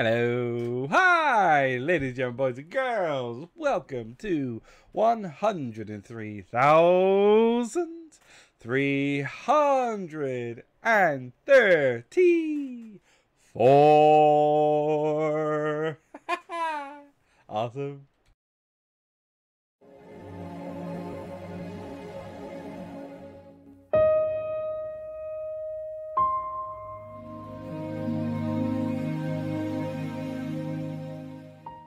Hello, hi, ladies and gentlemen, boys and girls. Welcome to 103,334. Awesome.